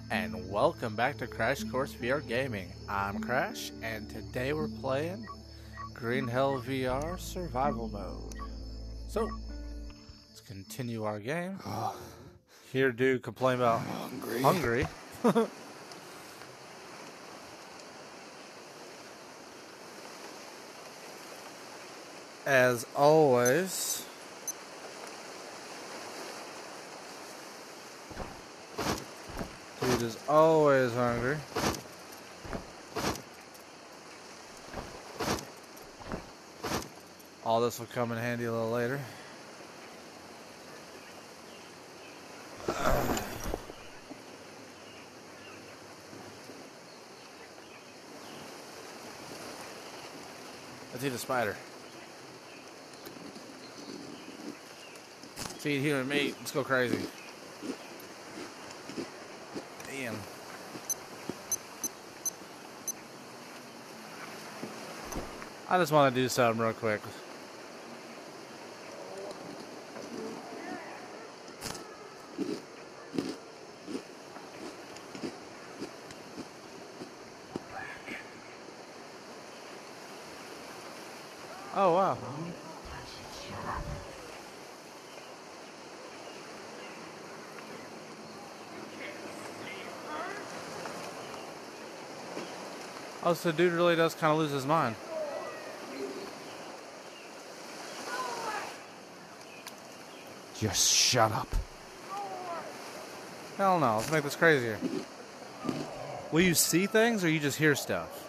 and welcome back to Crash Course VR Gaming. I'm Crash, and today we're playing Green Hell VR Survival Mode. So, let's continue our game. Here, dude, complain about hungry. As always, dude is always hungry. All this will come in handy a little later. Let's eat a spider. Let's eat human meat. Let's go crazy. Damn. I just want to do something real quick. Oh, wow. Oh, so dude really does kind of lose his mind. Just shut up. Hell no, let's make this crazier. Will you see things or you just hear stuff?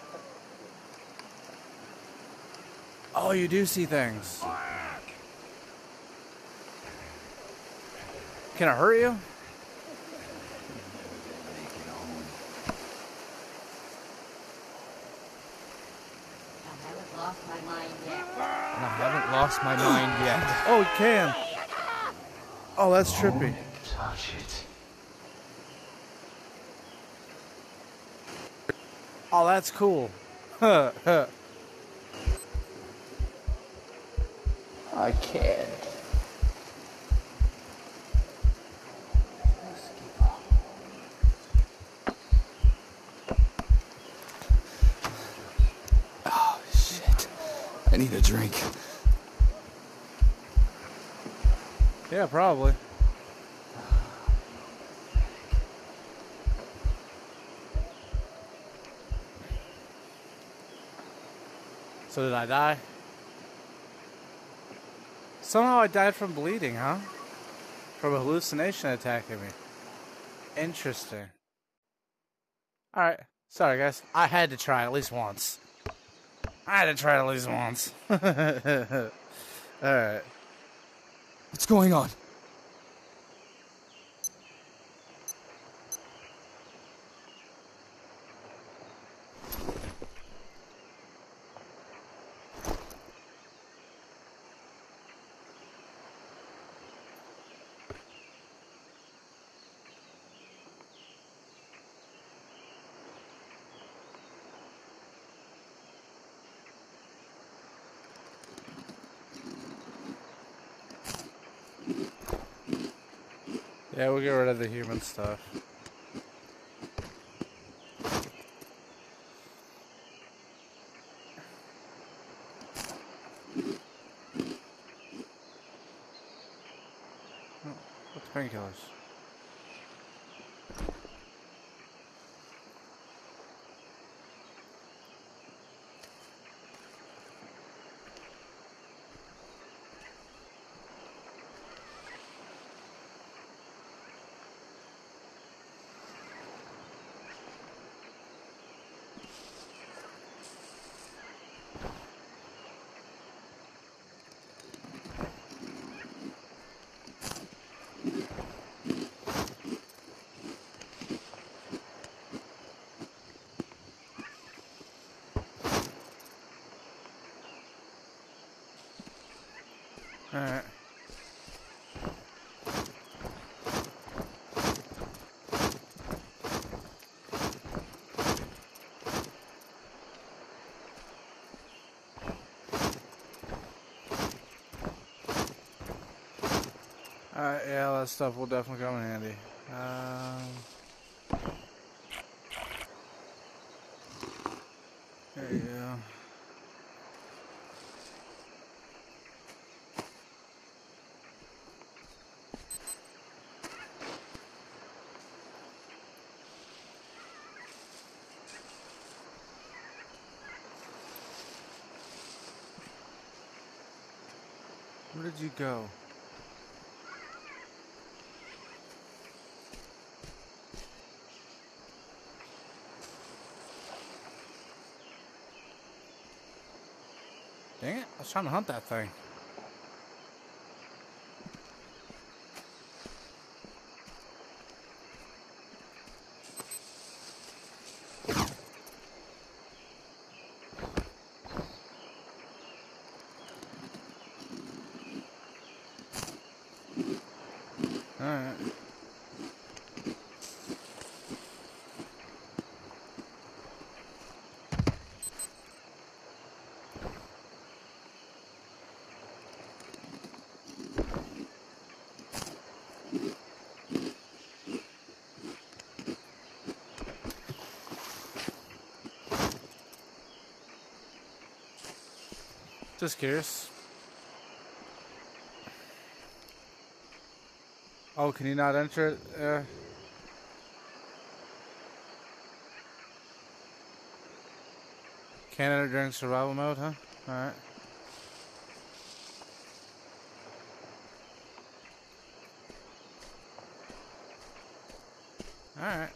Oh, you do see things. Can it hurt you? And I haven't lost my mind yet. Oh, it can. Oh, that's trippy. Touch it. Oh, that's cool. Huh, huh. I can't. Oh, shit. I need a drink. Yeah, probably. So did I die? Somehow I died from bleeding, huh? From a hallucination attacking me. Interesting. Alright. Sorry, guys. I had to try at least once. Alright. What's going on? Yeah, we'll get rid of the human stuff. Oh, what's painkillers? Alright. Yeah, that stuff will definitely come in handy. Where did you go? Dang it, I was trying to hunt that thing. Alright. Just curious. Oh, can you not enter it? Can't enter during survival mode, huh? Alright. Alright.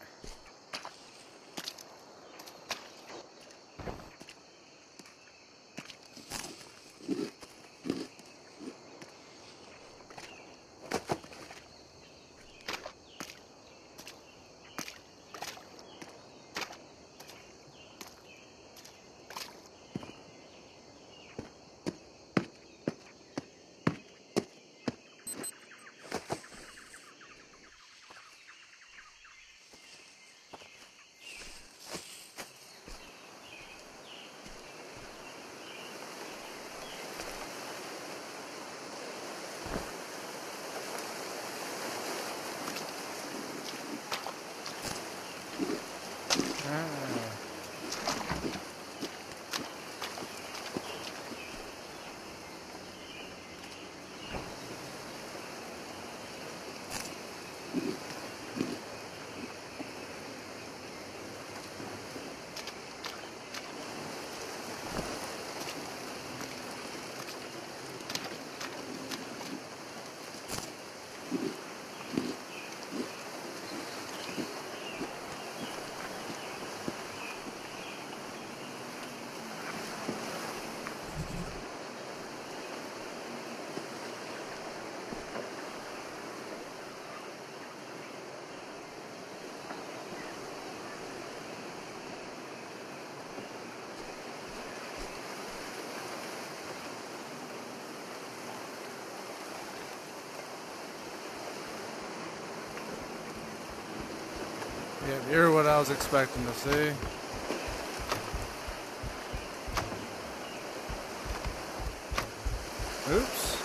Yeah, you're what I was expecting to see. Oops.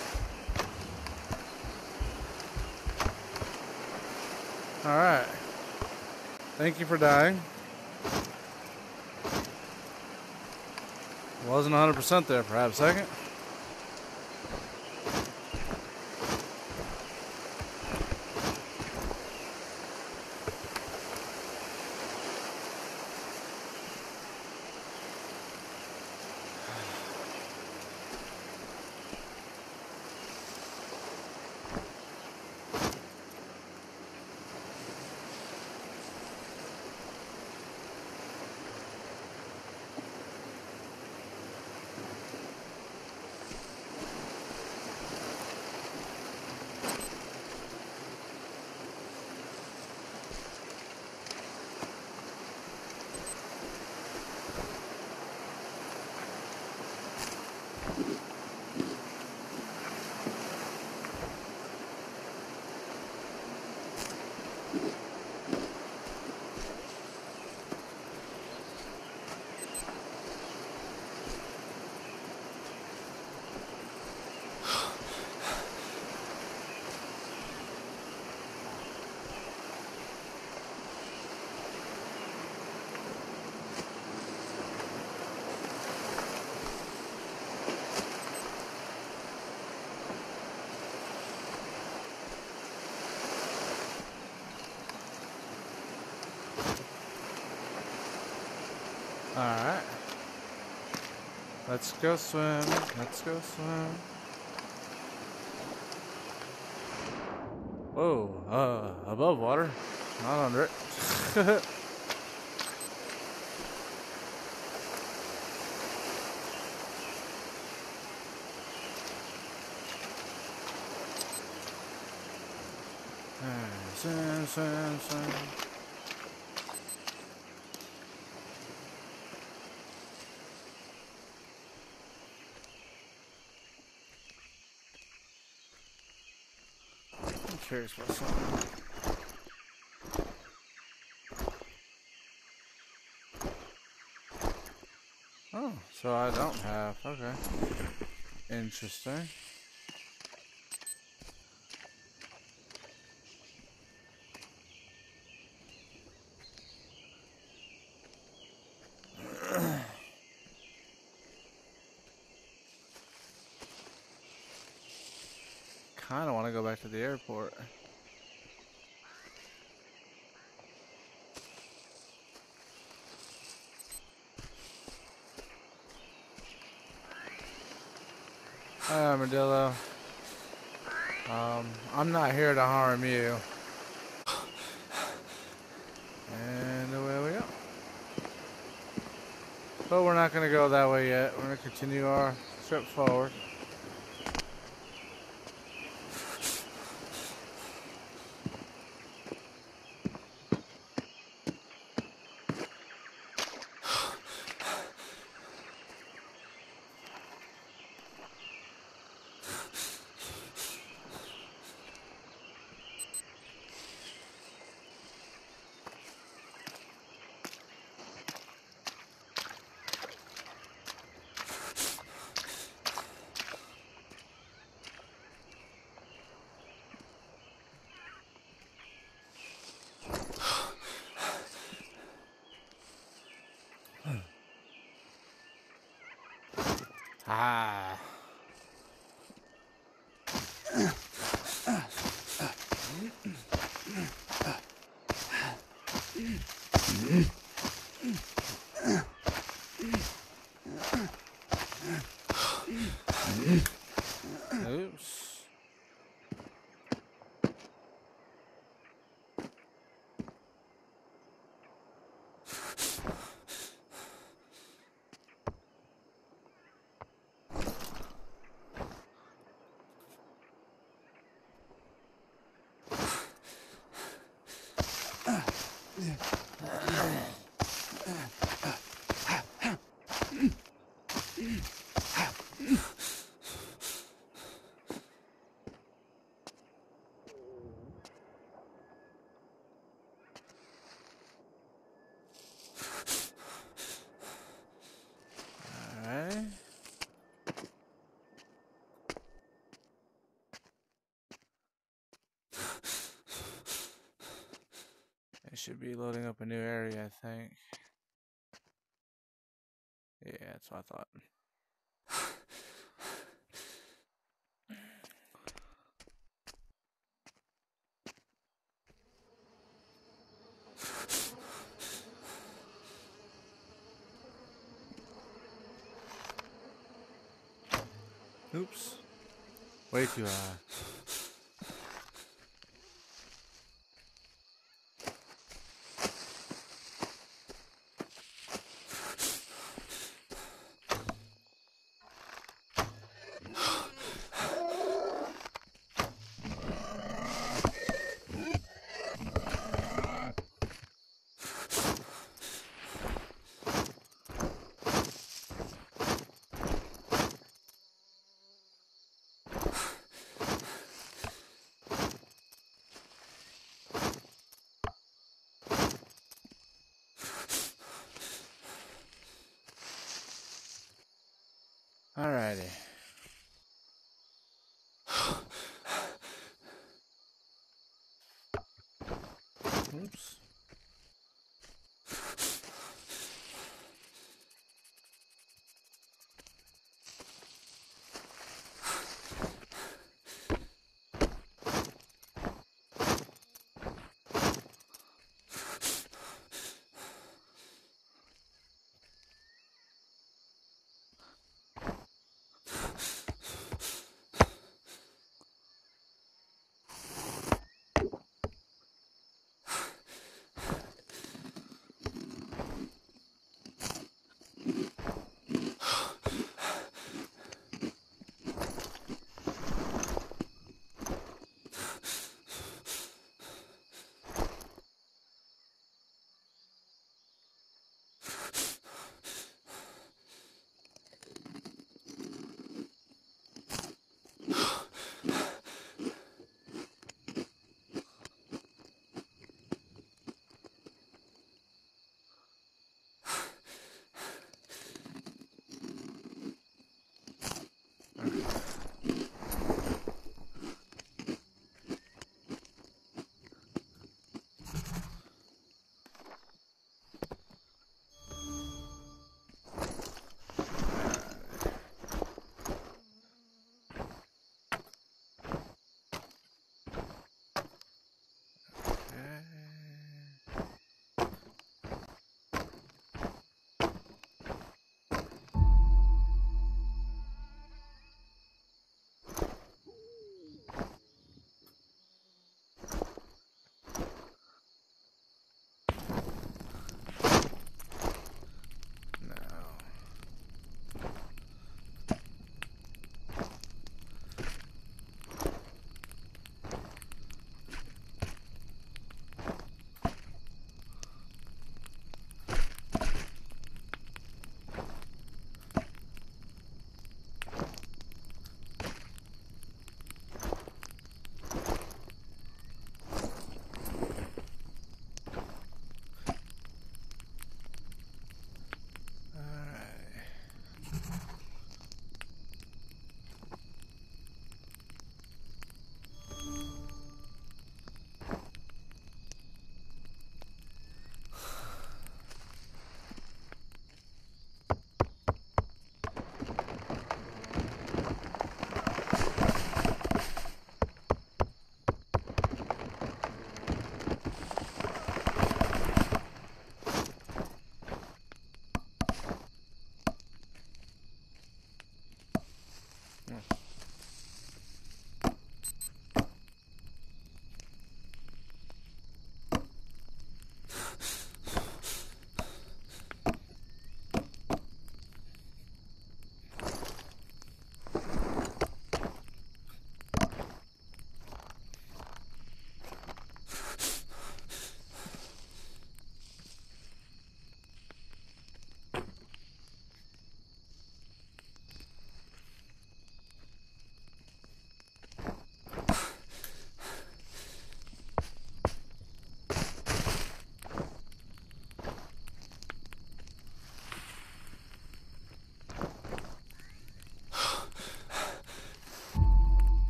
Alright. Thank you for dying. Wasn't 100% there for half a second. Alright. Let's go swim. Let's go swim. Whoa, above water, not under it. Sand. I'm curious about something. Oh, so I don't have. Okay. Interesting. Kind of want to go back to the airport. Hi, Armadillo. I'm not here to harm you. And away we go. But we're not going to go that way yet. We're going to continue our trip forward. Ah. Oops. Alright. It should be loading up a new area, I think. Yeah, that's what I thought. Oops. Way too high. Alrighty. Oops.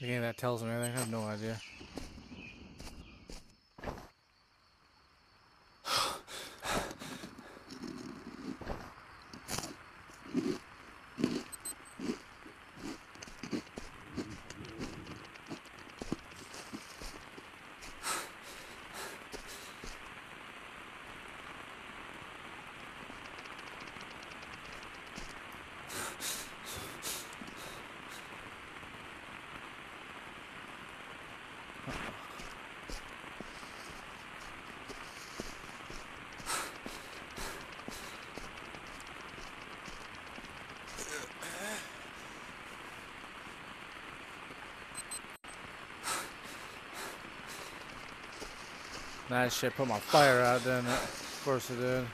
The game that tells me anything, I have no idea. That shit put my fire out, didn't it? Of course it did.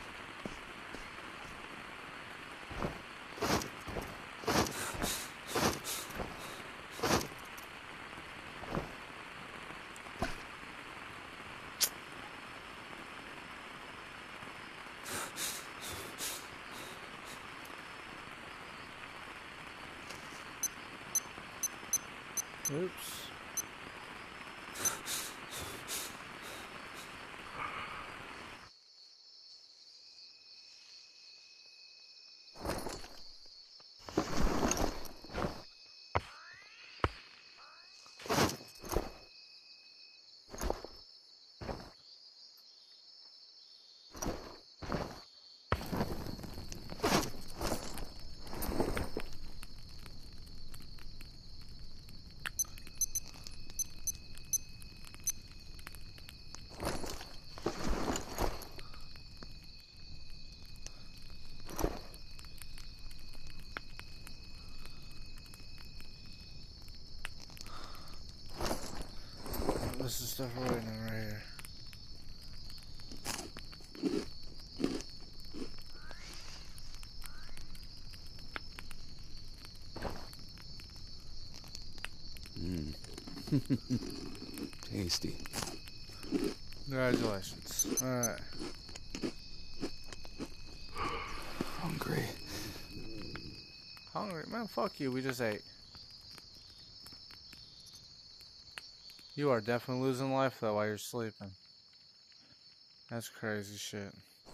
Oops. This is stuff right here. Tasty. Congratulations. Alright. Hungry. Hungry? Man, fuck you. We just ate. You are definitely losing life, though, while you're sleeping. That's crazy shit.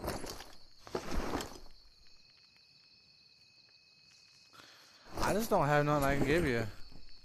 I just don't have nothing I can give you.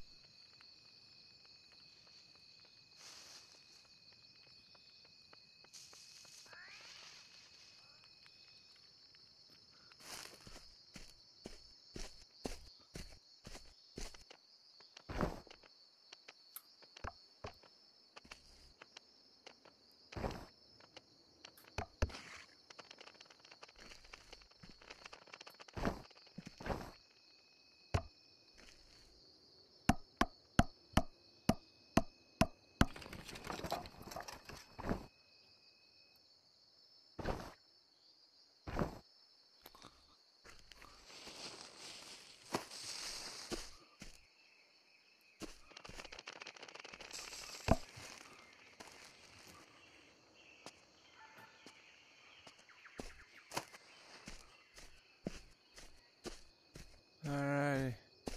Alright.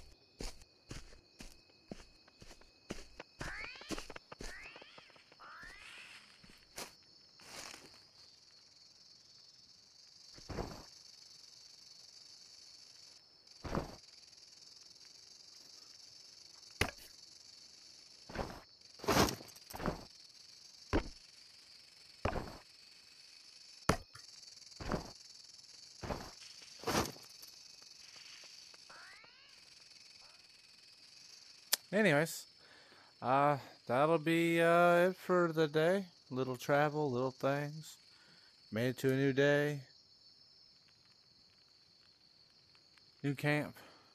Anyways, that'll be it for the day. Little travel, little things. Made it to a new day. New camp.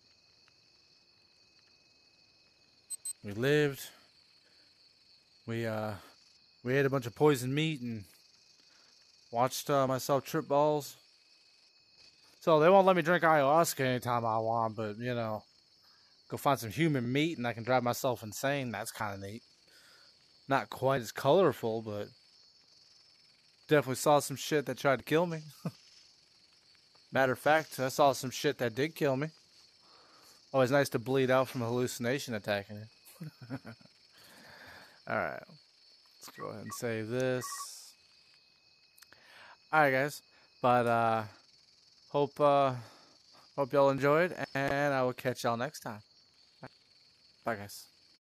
We lived. We ate a bunch of poisoned meat and watched myself trip balls. So they won't let me drink ayahuasca anytime I want, but you know, go find some human meat and I can drive myself insane. That's kind of neat. Not quite as colorful, but definitely saw some shit that tried to kill me. Matter of fact, I saw some shit that did kill me. Always nice to bleed out from a hallucination attacking it. Alright, let's go ahead and save this. Alright, guys. But, hope y'all enjoyed, and I will catch y'all next time. Bye, guys.